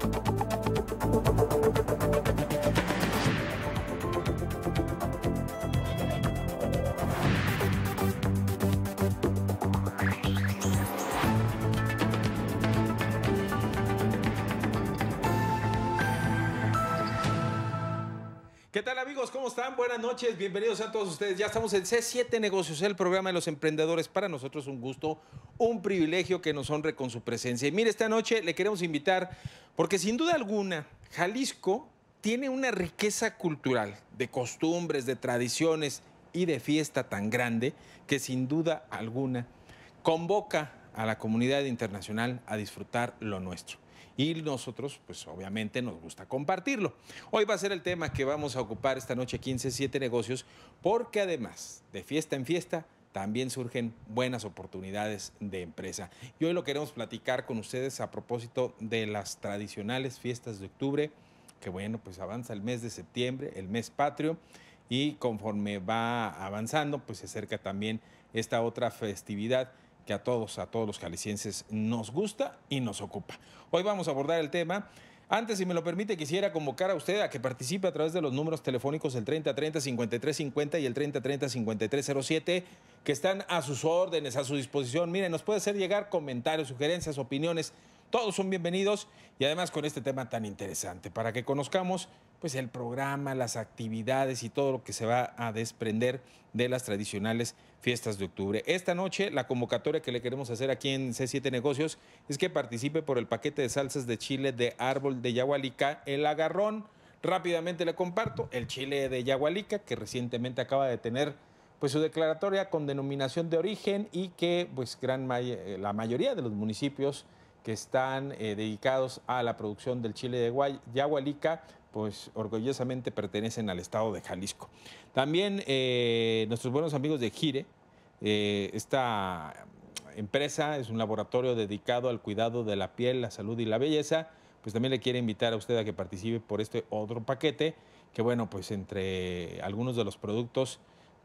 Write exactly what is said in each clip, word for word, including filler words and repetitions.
¿Qué tal, amigos? ¿Cómo están? Buenas noches, bienvenidos a todos ustedes. Ya estamos en C siete Negocios, el programa de los emprendedores. Para nosotros un gusto, un privilegio que nos honre con su presencia. Y mire, esta noche le queremos invitar porque sin duda alguna Jalisco tiene una riqueza cultural de costumbres, de tradiciones y de fiesta tan grande que sin duda alguna convoca a la comunidad internacional a disfrutar lo nuestro. Y nosotros, pues obviamente nos gusta compartirlo. Hoy va a ser el tema que vamos a ocupar esta noche aquí en C siete Negocios, porque además de fiesta en fiesta, también surgen buenas oportunidades de empresa. Y hoy lo queremos platicar con ustedes a propósito de las tradicionales fiestas de octubre, que bueno, pues avanza el mes de septiembre, el mes patrio, y conforme va avanzando, pues se acerca también esta otra festividad que a todos, a todos los jaliscienses nos gusta y nos ocupa. Hoy vamos a abordar el tema. Antes, si me lo permite, quisiera convocar a usted a que participe a través de los números telefónicos el treinta treinta, cincuenta y tres cincuenta y el treinta treinta, cincuenta y tres cero siete, que están a sus órdenes, a su disposición. Miren, nos puede hacer llegar comentarios, sugerencias, opiniones. Todos son bienvenidos y además con este tema tan interesante para que conozcamos pues el programa, las actividades y todo lo que se va a desprender de las tradicionales fiestas de octubre. Esta noche la convocatoria que le queremos hacer aquí en C siete Negocios es que participe por el paquete de salsas de chile de árbol de Yahualica, el agarrón. Rápidamente le comparto el chile de Yahualica, que recientemente acaba de tener pues su declaratoria con denominación de origen y que pues gran may la mayoría de los municipios que están eh, dedicados a la producción del chile de Yahualica, pues orgullosamente pertenecen al estado de Jalisco. También eh, nuestros buenos amigos de Gire, eh, esta empresa es un laboratorio dedicado al cuidado de la piel, la salud y la belleza, pues también le quiere invitar a usted a que participe por este otro paquete, que bueno, pues entre algunos de los productos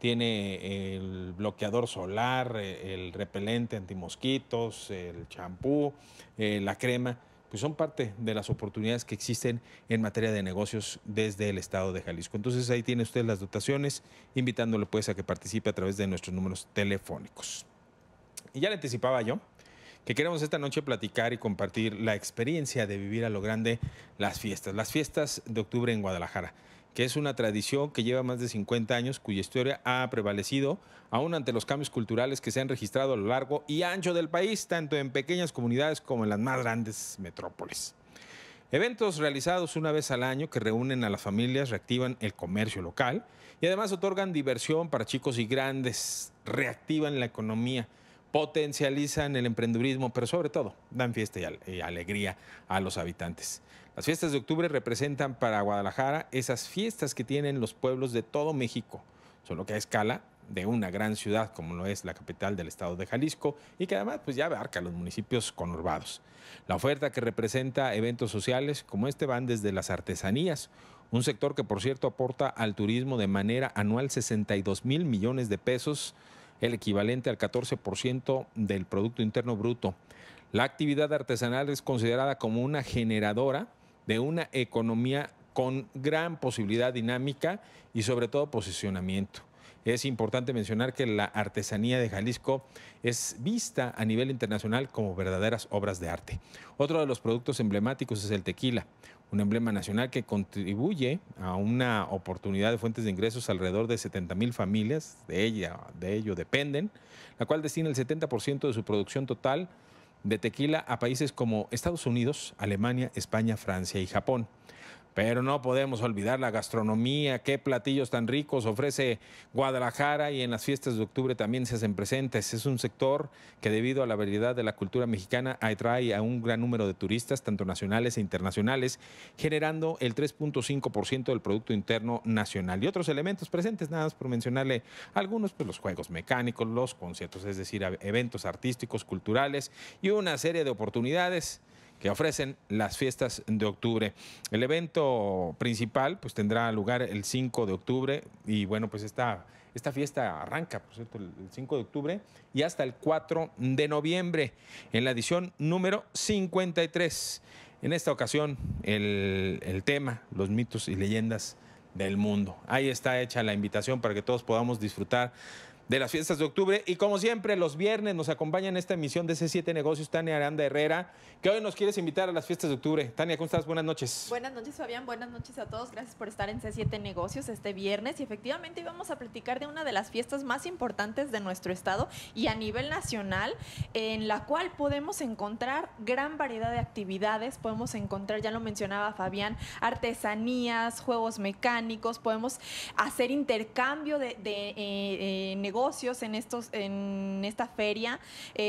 tiene el bloqueador solar, el repelente antimosquitos, el champú, eh, la crema, pues son parte de las oportunidades que existen en materia de negocios desde el estado de Jalisco. Entonces ahí tiene usted las dotaciones, invitándole pues a que participe a través de nuestros números telefónicos. Y ya le anticipaba yo que queremos esta noche platicar y compartir la experiencia de vivir a lo grande las fiestas, las fiestas de octubre en Guadalajara, que es una tradición que lleva más de cincuenta años, cuya historia ha prevalecido aún ante los cambios culturales que se han registrado a lo largo y ancho del país, tanto en pequeñas comunidades como en las más grandes metrópolis. Eventos realizados una vez al año que reúnen a las familias, reactivan el comercio local y además otorgan diversión para chicos y grandes, reactivan la economía, potencializan el emprendedurismo, pero sobre todo dan fiesta y alegría a los habitantes. Las fiestas de octubre representan para Guadalajara esas fiestas que tienen los pueblos de todo México, solo que a escala de una gran ciudad como lo es la capital del estado de Jalisco y que además pues ya abarca los municipios conurbados. La oferta que representa eventos sociales como este van desde las artesanías, un sector que por cierto aporta al turismo de manera anual sesenta y dos mil millones de pesos, el equivalente al catorce por ciento del Producto Interno Bruto. La actividad artesanal es considerada como una generadora de una economía con gran posibilidad dinámica y sobre todo posicionamiento. Es importante mencionar que la artesanía de Jalisco es vista a nivel internacional como verdaderas obras de arte. Otro de los productos emblemáticos es el tequila, un emblema nacional que contribuye a una oportunidad de fuentes de ingresos alrededor de setenta mil familias, de, ella, de ello dependen, la cual destina el setenta por ciento de su producción total de tequila a países como Estados Unidos, Alemania, España, Francia y Japón. Pero no podemos olvidar la gastronomía, qué platillos tan ricos ofrece Guadalajara y en las fiestas de octubre también se hacen presentes. Es un sector que debido a la variedad de la cultura mexicana atrae a un gran número de turistas, tanto nacionales e internacionales, generando el tres punto cinco por ciento del Producto Interno Nacional. Y otros elementos presentes, nada más por mencionarle algunos, pues los juegos mecánicos, los conciertos, es decir, eventos artísticos, culturales y una serie de oportunidades que ofrecen las fiestas de octubre. El evento principal pues tendrá lugar el cinco de octubre y bueno, pues esta, esta fiesta arranca, por cierto, el cinco de octubre y hasta el cuatro de noviembre en la edición número cincuenta y tres. En esta ocasión, el, el tema, los mitos y leyendas del mundo. Ahí está hecha la invitación para que todos podamos disfrutar de las fiestas de octubre. Y como siempre, los viernes nos acompaña en esta emisión de C siete Negocios Tania Aranda Herrera, que hoy nos quieres invitar a las fiestas de octubre. Tania, ¿cómo estás? Buenas noches. Buenas noches, Fabián. Buenas noches a todos. Gracias por estar en C siete Negocios este viernes. Y efectivamente vamos a platicar de una de las fiestas más importantes de nuestro estado y a nivel nacional, en la cual podemos encontrar gran variedad de actividades. Podemos encontrar, ya lo mencionaba Fabián, artesanías, juegos mecánicos. Podemos hacer intercambio de, de eh, eh, negocios en, estos, en esta feria.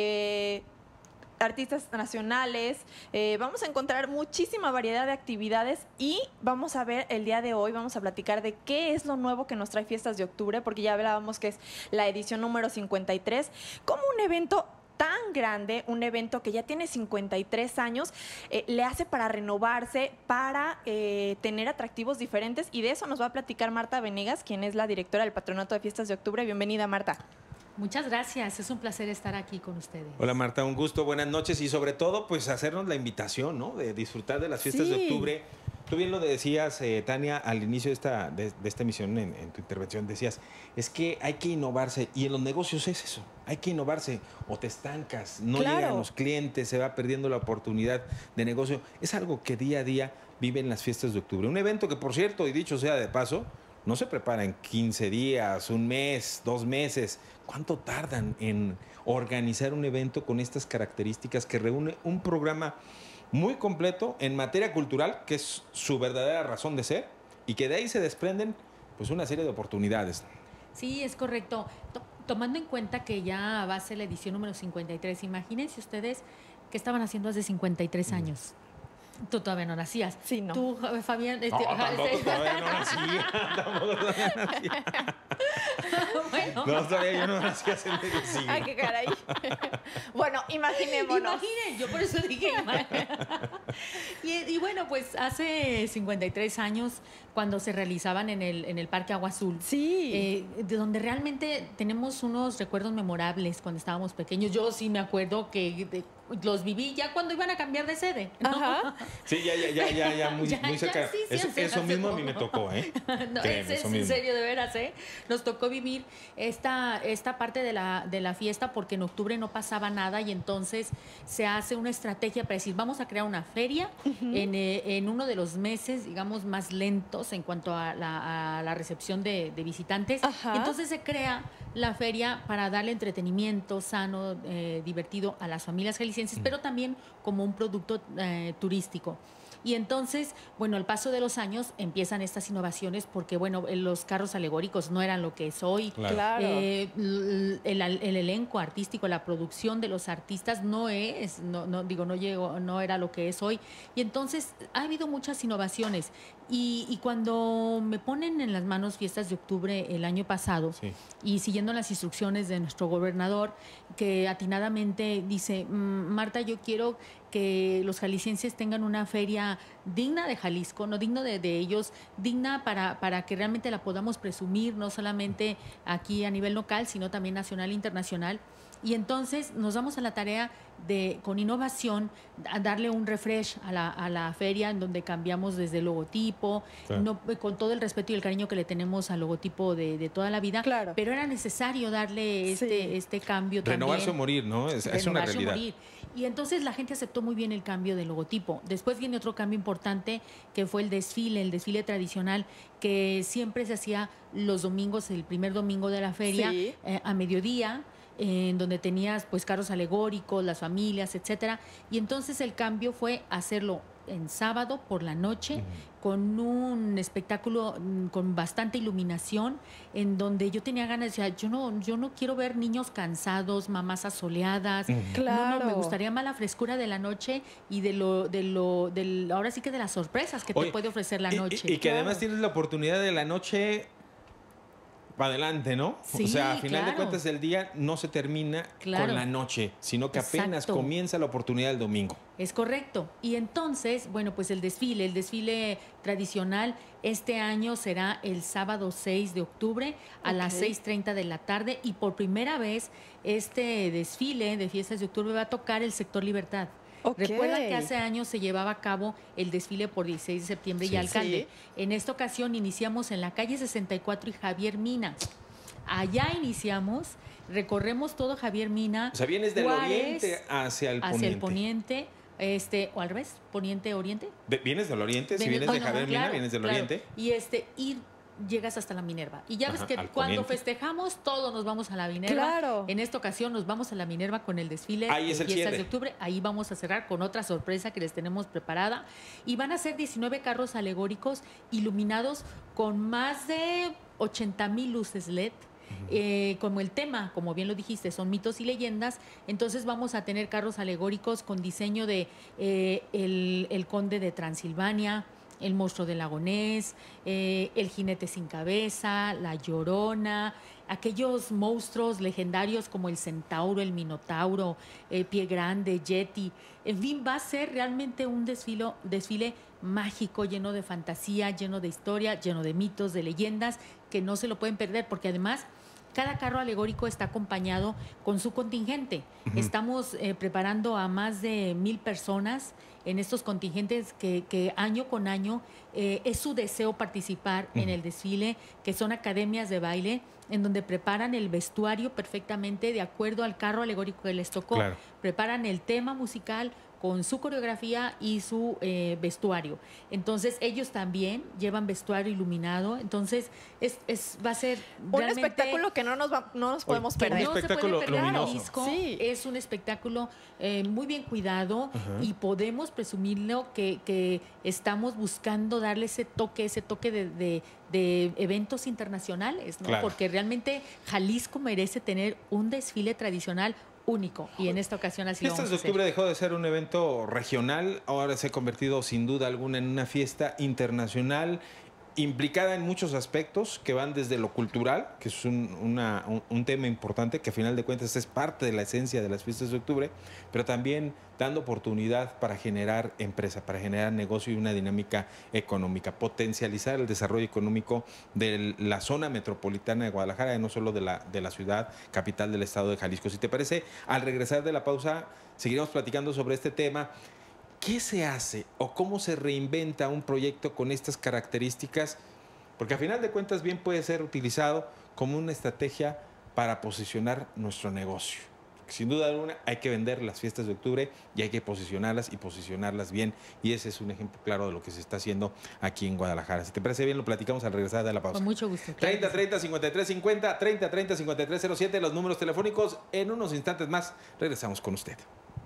Eh, artistas nacionales, eh, vamos a encontrar muchísima variedad de actividades y vamos a ver el día de hoy, vamos a platicar de qué es lo nuevo que nos trae Fiestas de Octubre, porque ya hablábamos que es la edición número cincuenta y tres, como un evento tan grande, un evento que ya tiene cincuenta y tres años, eh, le hace para renovarse, para eh, tener atractivos diferentes, y de eso nos va a platicar Marta Venegas, quien es la directora del Patronato de Fiestas de Octubre. Bienvenida, Marta. Muchas gracias, es un placer estar aquí con ustedes. Hola Marta, un gusto, buenas noches y sobre todo pues hacernos la invitación, ¿no? De disfrutar de las fiestas Sí. de octubre. Tú bien lo decías, eh, Tania, al inicio de esta, de, de esta emisión, en, en tu intervención, decías, es que hay que innovarse y en los negocios es eso, hay que innovarse o te estancas, no Claro. llegan los clientes, se va perdiendo la oportunidad de negocio. Es algo que día a día viven las fiestas de octubre. Un evento que, por cierto, y dicho sea de paso, no se prepara en quince días, un mes, dos meses. ¿Cuánto tardan en organizar un evento con estas características que reúne un programa muy completo en materia cultural, que es su verdadera razón de ser, y que de ahí se desprenden pues una serie de oportunidades? Sí, es correcto. To- tomando en cuenta que ya va a ser la edición número cincuenta y tres, imagínense ustedes qué estaban haciendo hace cincuenta y tres años. Tú todavía no nacías. Sí, no. Tú, Ja- Fabián... No, este, ja- tampoco este- todavía no nacía, tampoco todavía nacía. bueno, No, todavía yo no nací hace medio siglo. Ay, qué caray. Bueno, imaginémonos. imaginen, yo por eso dije imaginen. y, y bueno, pues hace cincuenta y tres años, cuando se realizaban en el, en el Parque Agua Azul, Sí. eh, de donde realmente tenemos unos recuerdos memorables cuando estábamos pequeños. Yo sí me acuerdo que de- los viví ya cuando iban a cambiar de sede, ¿no? Ajá. Sí, ya, ya, ya, ya, ya muy, Ya, muy ya, cerca. sí, sí, eso hace- eso hace mismo a mí poco. me tocó, ¿eh? No, Créeme, es, es eso en mismo. serio, de veras, ¿eh? Nos tocó vivir esta, esta parte de la, de la fiesta porque en octubre no pasaba nada y entonces se hace una estrategia para decir, vamos a crear una feria en, eh, en uno de los meses, digamos, más lentos en cuanto a la, a la recepción de, de visitantes. Ajá. Y entonces se crea la feria para darle entretenimiento sano, eh, divertido a las familias jaliscienses, pero también como un producto eh, turístico. Y entonces, bueno, al paso de los años empiezan estas innovaciones porque, bueno, los carros alegóricos no eran lo que es hoy. Claro. Claro. Eh, l- el, el elenco artístico, la producción de los artistas no es, no, no digo, no llegó, no era lo que es hoy. Y entonces ha habido muchas innovaciones. Y, y cuando me ponen en las manos Fiestas de Octubre el año pasado, Sí. y siguiendo las instrucciones de nuestro gobernador, que atinadamente dice, "Mm, Marta, yo quiero que los jaliscienses tengan una feria digna de Jalisco, no digno de, de ellos, digna para, para que realmente la podamos presumir, no solamente aquí a nivel local, sino también nacional e internacional". Y entonces nos damos a la tarea de, con innovación, a darle un refresh a la, a la feria, en donde cambiamos desde el logotipo, Claro. no, con todo el respeto y el cariño que le tenemos al logotipo de, de toda la vida, Claro. pero era necesario darle este, Sí. este cambio Renovarse también. o morir, ¿no? Es, es una Renovarse o realidad. morir. Y entonces la gente aceptó muy bien el cambio del logotipo. Después viene otro cambio importante que fue el desfile, el desfile tradicional que siempre se hacía los domingos, el primer domingo de la feria, Sí. eh, a mediodía, en donde tenías pues carros alegóricos, las familias, etcétera. Y entonces el cambio fue hacerlo en sábado por la noche, con un espectáculo mm, con bastante iluminación, en donde yo tenía ganas, de decir, yo no, yo no quiero ver niños cansados, mamás asoleadas. No, Claro. no, me gustaría más la frescura de la noche y de lo, de lo, del, ahora sí que de las sorpresas que Oye, te puede ofrecer la y- noche. Y, y que Claro. además tienes la oportunidad de la noche para adelante, ¿no? Sí, o sea, a final de claro. cuentas el día no se termina Claro. con la noche, sino que apenas Exacto. comienza la oportunidad del domingo. Es correcto. Y entonces, bueno, pues el desfile, el desfile tradicional este año será el sábado seis de octubre a las Ok. seis treinta de la tarde y por primera vez este desfile de Fiestas de Octubre va a tocar el sector Libertad. Ok. Recuerda que hace años se llevaba a cabo el desfile por dieciséis de septiembre Sí. y alcalde. Sí. En esta ocasión iniciamos en la calle sesenta y cuatro y Javier Mina. Allá iniciamos, recorremos todo Javier Mina. O sea, vienes del Juárez, oriente hacia el hacia poniente. el poniente, este, o al revés, poniente-oriente. Ve- ¿Vienes del oriente? Si Vienes- vienes de bueno, Javier Mina, claro, vienes del claro. oriente. Y este, y llegas hasta la Minerva. Y ya Ajá, ves que al cuando poniente. festejamos, todos nos vamos a la Minerva. Claro. En esta ocasión nos vamos a la Minerva con el desfile Ahí de es el fiestas cierre. de octubre. Ahí vamos a cerrar con otra sorpresa que les tenemos preparada. Y van a ser diecinueve carros alegóricos iluminados con más de ochenta mil luces L E D. Eh, como el tema, como bien lo dijiste, son mitos y leyendas, entonces vamos a tener carros alegóricos con diseño de eh, el, el conde de Transilvania, el monstruo del Lagonés, eh, el jinete sin cabeza, la Llorona, aquellos monstruos legendarios como el centauro, el minotauro, el pie grande, Yeti. En fin, va a ser realmente un desfilo, desfile mágico, lleno de fantasía, lleno de historia, lleno de mitos, de leyendas, que no se lo pueden perder, porque además cada carro alegórico está acompañado con su contingente. Uh-huh. Estamos eh, preparando a más de mil personas en estos contingentes que, que año con año eh, es su deseo participar uh-huh. en el desfile, que son academias de baile en donde preparan el vestuario perfectamente de acuerdo al carro alegórico que les tocó. Claro. Preparan el tema musical con su coreografía y su eh, vestuario. Entonces, ellos también llevan vestuario iluminado. Entonces, es, es, va a ser un espectáculo que no nos, va, no nos podemos Oye, perder. Un espectáculo no se puede perder. luminoso. Disco. Sí. Es un espectáculo eh, muy bien cuidado uh-huh. y podemos presumirlo que, que estamos buscando darle ese toque, ese toque de, de, de eventos internacionales, ¿no? Claro. Porque realmente Jalisco merece tener un desfile tradicional único, y en esta ocasión así lo Fiestas vamos de a hacer. Octubre dejó de ser un evento regional, ahora se ha convertido sin duda alguna en una fiesta internacional implicada en muchos aspectos que van desde lo cultural, que es un, una, un, un tema importante que a final de cuentas es parte de la esencia de las fiestas de octubre, pero también dando oportunidad para generar empresa, para generar negocio y una dinámica económica, potencializar el desarrollo económico de la zona metropolitana de Guadalajara y no solo de la, de la ciudad capital del estado de Jalisco. Si te parece, al regresar de la pausa seguiremos platicando sobre este tema. ¿Qué se hace o cómo se reinventa un proyecto con estas características? Porque a final de cuentas bien puede ser utilizado como una estrategia para posicionar nuestro negocio. Sin duda alguna hay que vender las fiestas de octubre y hay que posicionarlas y posicionarlas bien. Y ese es un ejemplo claro de lo que se está haciendo aquí en Guadalajara. Si te parece bien, lo platicamos al regresar de la pausa. Con mucho gusto. Claro. treinta treinta cincuenta y tres cincuenta, treinta treinta cincuenta y tres cero siete, los números telefónicos. En unos instantes más regresamos con usted.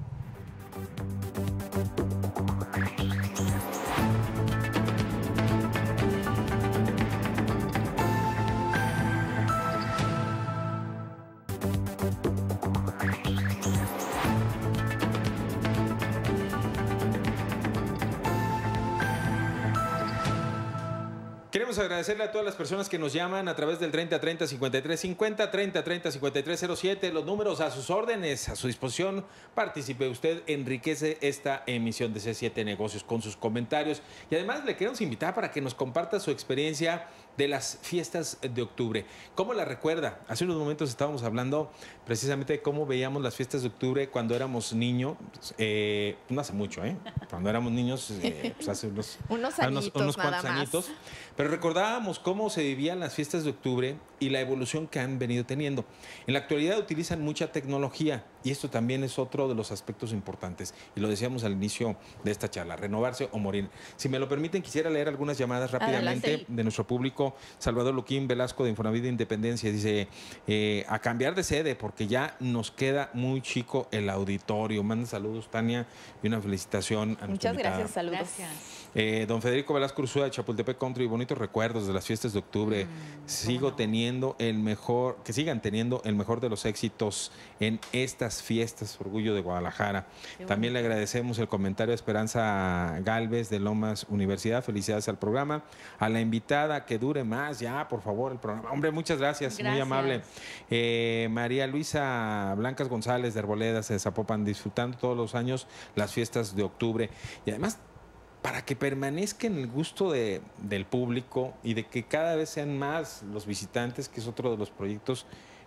Queremos agradecerle a todas las personas que nos llaman a través del treinta treinta cincuenta y tres cincuenta, treinta treinta cincuenta y tres cero siete, los números a sus órdenes, a su disposición. Participe usted, enriquece esta emisión de C siete Negocios con sus comentarios. Y además le queremos invitar para que nos comparta su experiencia de las fiestas de octubre. ¿Cómo la recuerda? Hace unos momentos estábamos hablando precisamente de cómo veíamos las fiestas de octubre cuando éramos niños. Eh, no hace mucho, ¿eh? Cuando éramos niños, eh, pues hace unos, unos añitos, unos, unos nada cuantos más. añitos. Pero recordábamos cómo se vivían las fiestas de octubre y la evolución que han venido teniendo. En la actualidad utilizan mucha tecnología y esto también es otro de los aspectos importantes. Y lo decíamos al inicio de esta charla, renovarse o morir. Si me lo permiten, quisiera leer algunas llamadas rápidamente Adelante. de nuestro público. Salvador Luquín Velasco de Infonavit de Independencia dice, eh, a cambiar de sede porque ya nos queda muy chico el auditorio. Manda saludos, Tania, y una felicitación a nuestra Muchas invitada. gracias, saludos. Gracias. Eh, don Federico Velasco Ursúa de Chapultepec Country, bonitos recuerdos de las fiestas de octubre. Mm, Sigo no. teniendo el mejor, que sigan teniendo el mejor de los éxitos en estas fiestas, orgullo de Guadalajara. Qué También le bonito. agradecemos el comentario a Esperanza Galvez de Lomas Universidad. Felicidades al programa. A la invitada, que dure más ya, por favor, el programa. Hombre, muchas gracias, muy Gracias. amable. Eh, María Luisa Blancas González de Arboledas de Zapopan, disfrutando todos los años las fiestas de octubre. Y además, para que permanezca en el gusto de, del público y de que cada vez sean más los visitantes, que es otro de los proyectos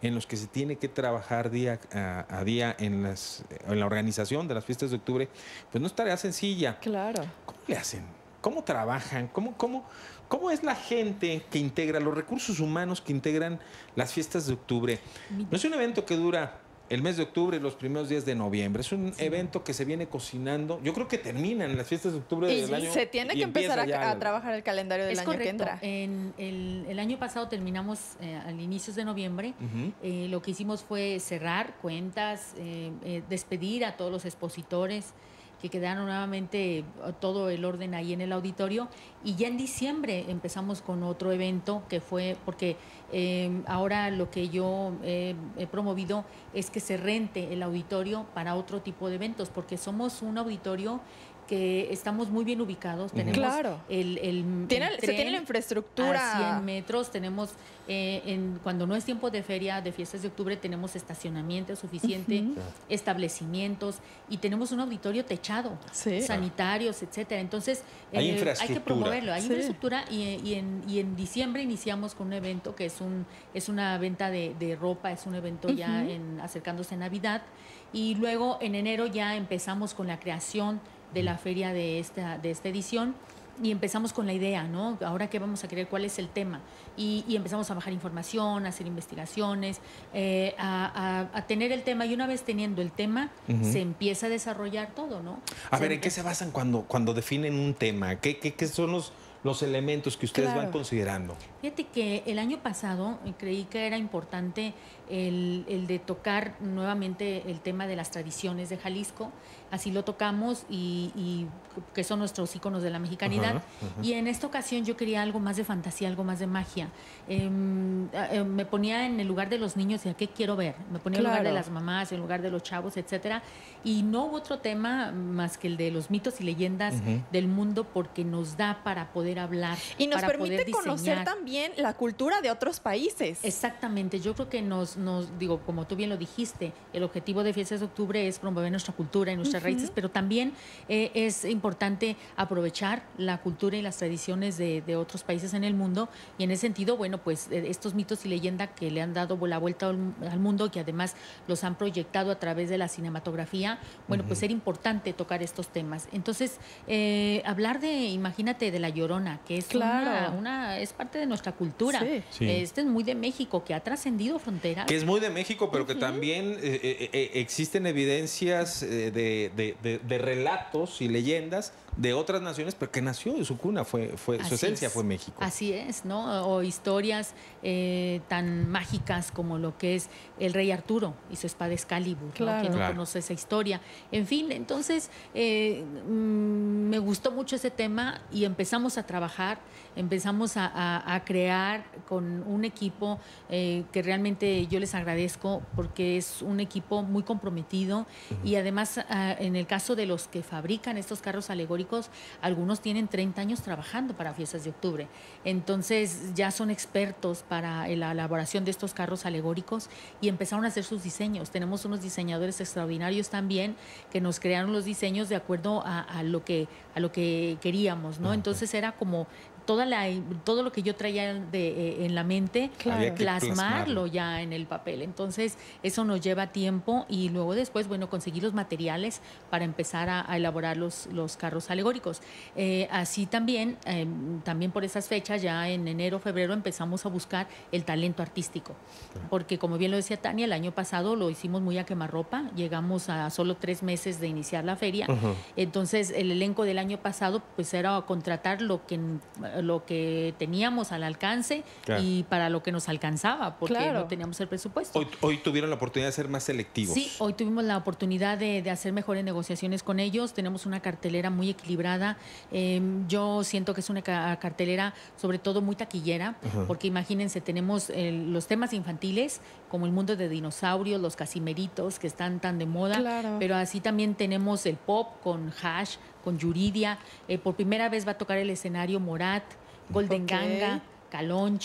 en los que se tiene que trabajar día a, a día en, las, en la organización de las fiestas de octubre, pues no es tarea sencilla. Claro. ¿Cómo le hacen? ¿Cómo trabajan? ¿Cómo, cómo, cómo es la gente que integra, los recursos humanos que integran las fiestas de octubre? No es un evento que dura el mes de octubre y los primeros días de noviembre. Es un sí. evento que se viene cocinando. Yo creo que terminan las fiestas de octubre y del año. Se tiene que empezar a, a trabajar el calendario del es año correcto. que entra. En el, el año pasado terminamos eh, al inicios de noviembre. Uh-huh. eh, lo que hicimos fue cerrar cuentas, eh, eh, despedir a todos los expositores, que quedaron nuevamente todo el orden ahí en el auditorio, y ya en diciembre empezamos con otro evento que fue, porque eh, ahora lo que yo eh, he promovido es que se rente el auditorio para otro tipo de eventos, porque somos un auditorio que estamos muy bien ubicados, tenemos claro. el, el, ¿Tiene, el se tiene la infraestructura a cien metros, tenemos eh, en, cuando no es tiempo de feria, de fiestas de octubre, tenemos estacionamiento suficiente, uh-huh. establecimientos, y tenemos un auditorio techado, sí. sanitarios, etcétera. Entonces hay, eh, hay que promoverlo, hay sí. infraestructura, y, y, en, y en diciembre iniciamos con un evento que es un es una venta de, de ropa, es un evento uh-huh. ya en, acercándose a Navidad, y luego en enero ya empezamos con la creación de la feria de esta, de esta edición, y empezamos con la idea, ¿no? Ahora qué vamos a querer, cuál es el tema, y, y empezamos a bajar información, a hacer investigaciones, eh, a, a, a tener el tema, y una vez teniendo el tema, uh-huh. se empieza a desarrollar todo, ¿no? A se ver, ¿en qué se basan cuando, cuando definen un tema? ¿Qué, qué, qué son los, los elementos que ustedes claro. van considerando? Fíjate que el año pasado creí que era importante el, el de tocar nuevamente el tema de las tradiciones de Jalisco. Así lo tocamos, y, y que son nuestros íconos de la mexicanidad. Uh-huh, uh-huh. Y en esta ocasión yo quería algo más de fantasía, algo más de magia. Eh, eh, me ponía en el lugar de los niños y a qué quiero ver. Me ponía claro. en el lugar de las mamás, en el lugar de los chavos, etcétera. Y no hubo otro tema más que el de los mitos y leyendas uh-huh. del mundo, porque nos da para poder hablar. Y nos para permite poder conocer también la cultura de otros países. Exactamente. Yo creo que nos, nos, digo, como tú bien lo dijiste, el objetivo de Fiestas de Octubre es promover nuestra cultura y nuestras uh-huh. raíces, pero también eh, es importante aprovechar la cultura y las tradiciones de, de otros países en el mundo, y en ese sentido, bueno, pues eh, estos mitos y leyendas que le han dado la vuelta al, al mundo, que además los han proyectado a través de la cinematografía, bueno, uh-huh. pues era importante tocar estos temas. Entonces, eh, hablar de, imagínate, de La Llorona, que es claro. una, una, es parte de nuestra cultura. Sí. Sí. Este es muy de México, que ha trascendido fronteras. Que es muy de México, pero uh-huh. que también eh, eh, existen evidencias eh, de, de, de, de relatos y leyendas de otras naciones, pero que nació de su cuna, fue, fue su esencia es. fue México. Así es, ¿no? O historias eh, tan mágicas como lo que es el rey Arturo y su espada Excalibur, claro. ¿no? Quien no claro. conoce esa historia. En fin, entonces eh, mmm, me gustó mucho ese tema, y empezamos a trabajar, empezamos a, a, a crear con un equipo eh, que realmente yo les agradezco, porque es un equipo muy comprometido, uh-huh. y además a, en el caso de los que fabrican estos carros alegóricos, algunos tienen treinta años trabajando para Fiestas de Octubre, entonces ya son expertos para la elaboración de estos carros alegóricos, y empezaron a hacer sus diseños. Tenemos unos diseñadores extraordinarios también, que nos crearon los diseños de acuerdo a, a lo que a lo que queríamos, ¿no? Entonces era como toda la, todo lo que yo traía de, eh, en la mente, claro. plasmarlo, plasmarlo ya en el papel. Entonces, eso nos lleva tiempo, y luego después, bueno, conseguir los materiales para empezar a, a elaborar los, los carros alegóricos. Eh, así también, eh, también por esas fechas, ya en enero, febrero, empezamos a buscar el talento artístico. Claro. Porque, como bien lo decía Tania, el año pasado lo hicimos muy a quemarropa, llegamos a solo tres meses de iniciar la feria. Uh-huh. Entonces, el elenco del año pasado, pues era contratar lo que lo que teníamos al alcance, claro. y para lo que nos alcanzaba, porque claro. no teníamos el presupuesto. Hoy, hoy tuvieron la oportunidad de ser más selectivos. Sí, hoy tuvimos la oportunidad de, de hacer mejores negociaciones con ellos. Tenemos una cartelera muy equilibrada. Eh, yo siento que es una cartelera sobre todo muy taquillera, uh-huh. porque imagínense, tenemos el, los temas infantiles, como el mundo de dinosaurios, los casimeritos, que están tan de moda, claro. pero así también tenemos el pop con Hash, con Yuridia. Eh, por primera vez va a tocar el escenario Morat, Golden okay. Ganga, Caloncho.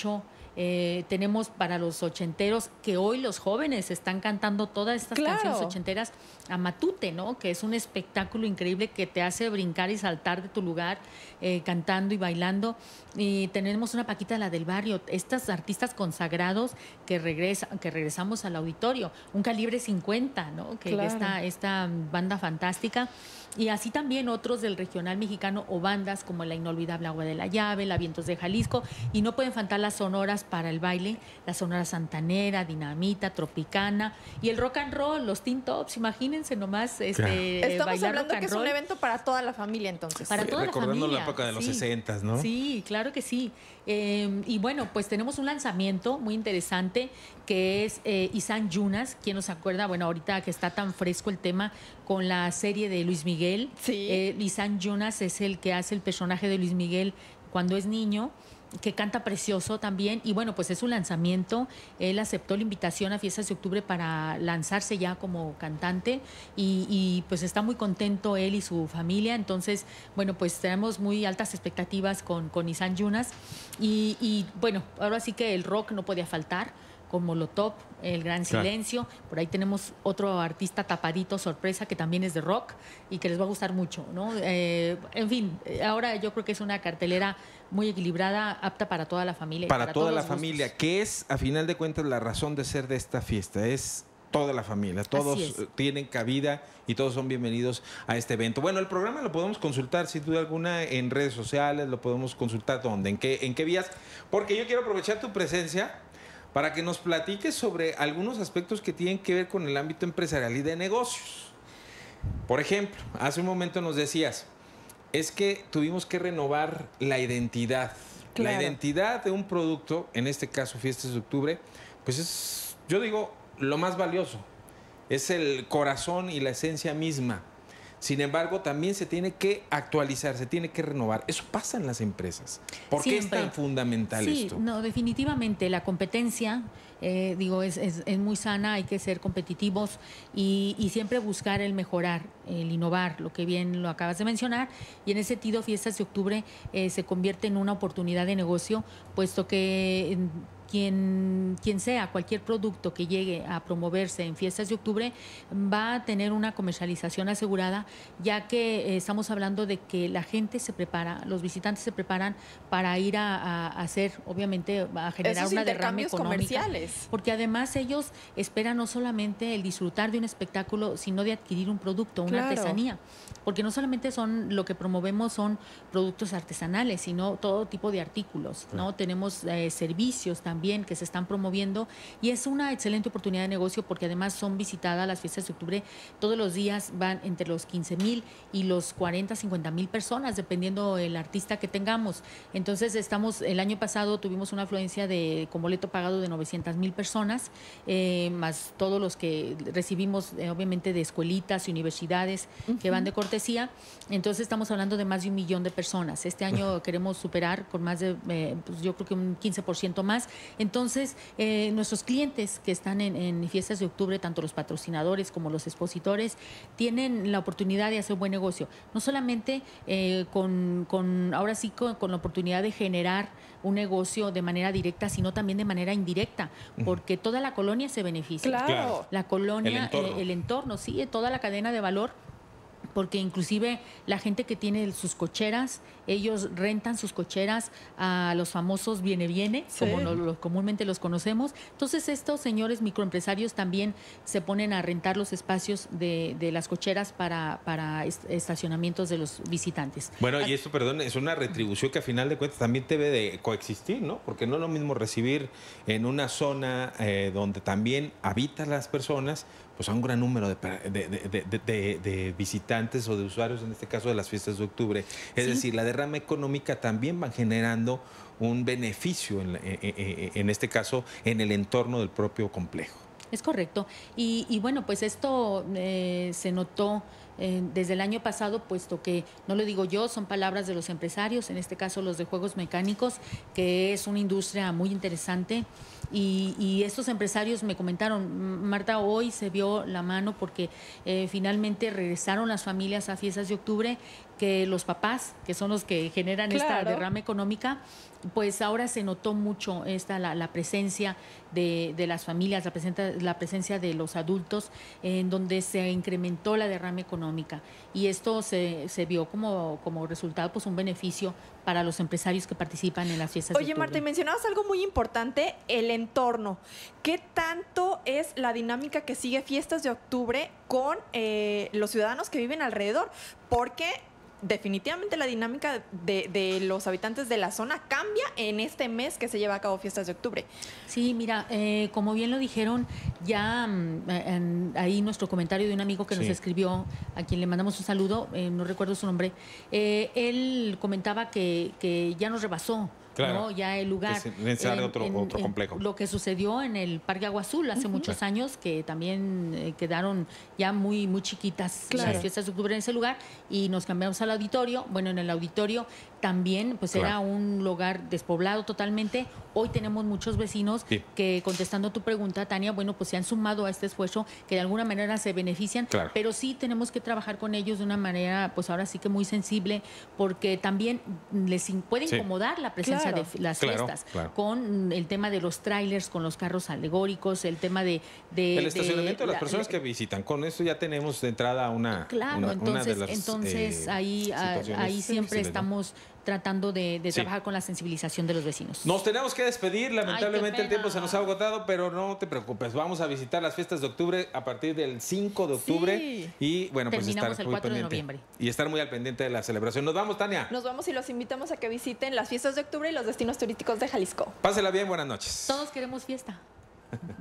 Eh, tenemos para los ochenteros, que hoy los jóvenes están cantando todas estas Claro. canciones ochenteras a Matute, ¿no? Que es un espectáculo increíble que te hace brincar y saltar de tu lugar eh, cantando y bailando. Y tenemos una Paquita, la del barrio, estas artistas consagrados que, regresa, que regresamos al auditorio, un Calibre cincuenta, ¿no? Que Claro. esta, esta banda fantástica. Y así también otros del regional mexicano o bandas como la inolvidable Agua de la Llave, la Vientos de Jalisco, y no pueden faltar las sonoras para el baile, la Sonora Santanera, Dinamita, Tropicana y el rock and roll, los Teen Tops, imagínense nomás este, Claro. Estamos bailar hablando rock and que es un roll. evento para toda la familia, entonces. Para toda la Recordando familia. la época de los Sí. sesentas, ¿no? Sí, claro que sí. Eh, y bueno, pues tenemos un lanzamiento muy interesante que es eh, Isan Yunas. ¿Quién nos acuerda? Bueno, ahorita que está tan fresco el tema con la serie de Luis Miguel. Sí. Eh, Isan Yunas es el que hace el personaje de Luis Miguel cuando es niño, que canta precioso también. Y bueno, pues es su lanzamiento. Él aceptó la invitación a Fiestas de Octubre para lanzarse ya como cantante y, y pues está muy contento él y su familia. Entonces, bueno, pues tenemos muy altas expectativas con, con Isan Yunas. Y, y bueno, ahora sí que el rock no podía faltar, como Molotov, El Gran Claro. Silencio. Por ahí tenemos otro artista tapadito, sorpresa, que también es de rock y que les va a gustar mucho, ¿no? Eh, en fin, eh, ahora yo creo que es una cartelera muy equilibrada, apta para toda la familia. y Para, toda todos la los gustos. familia, que es, a final de cuentas, la razón de ser de esta fiesta. Es toda la familia, todos Así es. eh, tienen cabida y todos son bienvenidos a este evento. Bueno, el programa lo podemos consultar, sin duda alguna, en redes sociales, lo podemos consultar ¿dónde? ¿En qué, en qué vías? Porque yo quiero aprovechar tu presencia para que nos platiques sobre algunos aspectos que tienen que ver con el ámbito empresarial y de negocios. Por ejemplo, hace un momento nos decías, es que tuvimos que renovar la identidad. Claro. La identidad de un producto, en este caso Fiestas de Octubre, pues es, yo digo, lo más valioso. Es el corazón y la esencia misma. Sin embargo, también se tiene que actualizar, se tiene que renovar. Eso pasa en las empresas. ¿Por qué es Siempre. tan fundamental Sí, esto? no, definitivamente la competencia, eh, digo, es, es, es muy sana, hay que ser competitivos y, y siempre buscar el mejorar, el innovar, lo que bien lo acabas de mencionar. Y en ese sentido, Fiestas de Octubre eh, se convierte en una oportunidad de negocio, puesto que en, Quien, quien sea, cualquier producto que llegue a promoverse en Fiestas de Octubre va a tener una comercialización asegurada, ya que eh, estamos hablando de que la gente se prepara, los visitantes se preparan para ir a, a, a hacer, obviamente, a generar Esos una derrama intercambios económica. comerciales. Porque además ellos esperan no solamente el disfrutar de un espectáculo, sino de adquirir un producto, una Claro. artesanía. Porque no solamente son lo que promovemos son productos artesanales, sino todo tipo de artículos, ¿no? Tenemos eh, servicios también que se están promoviendo y es una excelente oportunidad de negocio porque además son visitadas las Fiestas de Octubre. Todos los días van entre los quince mil y los cuarenta, cincuenta mil personas, dependiendo el artista que tengamos. Entonces, estamos, el año pasado tuvimos una afluencia de con boleto pagado de novecientas mil personas, eh, más todos los que recibimos, eh, obviamente, de escuelitas y universidades que van de cortesía. Entonces, estamos hablando de más de un millón de personas. Este año queremos superar con más de, eh, pues yo creo que un quince por ciento más. Entonces, eh, nuestros clientes que están en, en Fiestas de Octubre, tanto los patrocinadores como los expositores, tienen la oportunidad de hacer buen negocio. No solamente eh, con, con, ahora sí, con, con la oportunidad de generar un negocio de manera directa, sino también de manera indirecta, porque toda la colonia se beneficia. Claro. Claro. La colonia, El entorno. eh, el entorno, sí, toda la cadena de valor. Porque inclusive la gente que tiene sus cocheras, ellos rentan sus cocheras a los famosos viene viene, Sí. como lo- lo- comúnmente los conocemos. Entonces estos señores microempresarios también se ponen a rentar los espacios de, de las cocheras para, para est- estacionamientos de los visitantes. Bueno, y esto, perdón, es una retribución que a final de cuentas también debe de coexistir, ¿no? Porque no es lo mismo recibir en una zona eh, donde también habitan las personas, pues a un gran número de, de, de- de- de- de visitantes o de usuarios, en este caso de las Fiestas de Octubre. Es Sí. decir, la derrama económica también va generando un beneficio, en, la- eh, eh, en este caso, en el entorno del propio complejo. Es correcto. Y, y bueno, pues esto eh, se notó eh, desde el año pasado, puesto que, no lo digo yo, son palabras de los empresarios, en este caso los de juegos mecánicos, que es una industria muy interesante. Y, y estos empresarios me comentaron, Marta, hoy se vio la mano porque eh, finalmente regresaron las familias a Fiestas de Octubre, que los papás, que son los que generan Claro. esta derrama económica, pues ahora se notó mucho esta la, la presencia de, de las familias, la, presenta, la presencia de los adultos, en donde se incrementó la derrama económica. Y esto se, se vio como, como resultado, pues un beneficio para los empresarios que participan en las fiestas de Oye, octubre. Marta, y mencionabas algo muy importante, el entorno. ¿Qué tanto es la dinámica que sigue Fiestas de Octubre con eh, los ciudadanos que viven alrededor? Porque definitivamente la dinámica de, de los habitantes de la zona cambia en este mes que se lleva a cabo Fiestas de Octubre. Sí, mira, eh, como bien lo dijeron, ya mm, en- ahí nuestro comentario de un amigo que nos Sí. escribió, a quien le mandamos un saludo, eh, no recuerdo su nombre, eh, él comentaba que, que ya nos rebasó. Claro. ¿No? Ya el lugar. Es necesario otro- otro complejo. Lo que sucedió en el Parque Agua Azul hace muchos años, que también eh, quedaron ya muy, muy chiquitas Claro. las fiestas de octubre en ese lugar, y nos cambiamos al auditorio. Bueno, en el auditorio también pues Claro. era un lugar despoblado totalmente. Hoy tenemos muchos vecinos Sí. que, contestando a tu pregunta, Tania, bueno, pues se han sumado a este esfuerzo, que de alguna manera se benefician, Claro. pero sí tenemos que trabajar con ellos de una manera, pues ahora sí que muy sensible, porque también les in- puede Sí. incomodar la presencia Claro. de f- las Claro, fiestas, claro. con el tema de los trailers, con los carros alegóricos, el tema de... de- El estacionamiento de las la- personas que visitan. Con eso ya tenemos de entrada una. Claro, una- una entonces, de las, entonces eh, ahí, a- situaciones ahí siempre difíciles, ¿no? estamos tratando de, de Sí. trabajar con la sensibilización de los vecinos. Nos tenemos que despedir, lamentablemente qué el tiempo pena. se nos ha agotado, pero no te preocupes, vamos a visitar las fiestas de octubre a partir del cinco de octubre Sí. y bueno, pues Terminamos estar el muy cuatro de pendiente noviembre. y estar muy al pendiente de la celebración. Nos vamos, Tania. Nos vamos y los invitamos a que visiten las Fiestas de Octubre y los destinos turísticos de Jalisco. Pásela bien, buenas noches. Todos queremos fiesta.